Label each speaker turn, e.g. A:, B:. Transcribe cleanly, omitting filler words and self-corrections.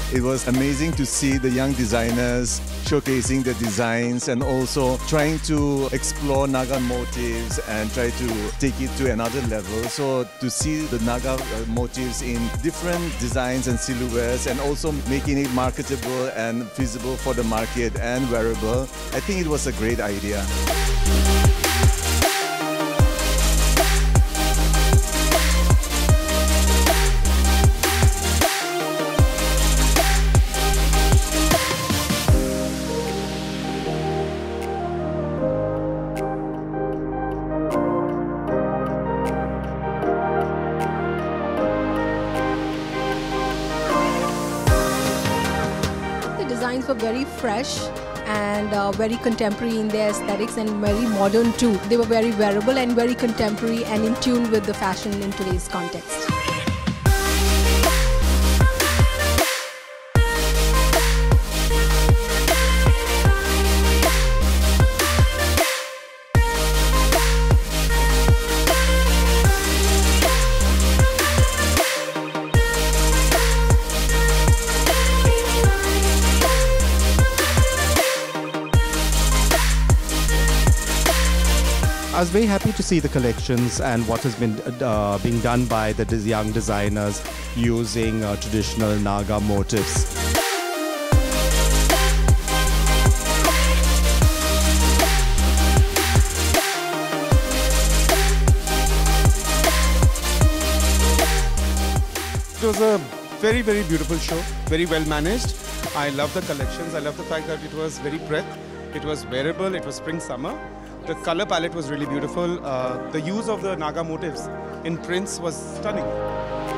A: It was amazing to see the young designers showcasing the designs and also trying to explore Naga motifs and try to take it to another level. So to see the Naga motifs in different designs and silhouettes and also making it marketable and feasible for the market and wearable, I think it was a great idea.
B: Designs were very fresh and very contemporary in their aesthetics and very modern too. They were very wearable and very contemporary and in tune with the fashion in today's context.
C: I was very happy to see the collections and what has been being done by the young designers using traditional Naga motifs.
D: It was a very, very beautiful show, very well managed. I love the collections. I love the fact that it was very breadth, it was wearable, it was spring-summer. The color palette was really beautiful. The use of the Naga motifs in prints was stunning.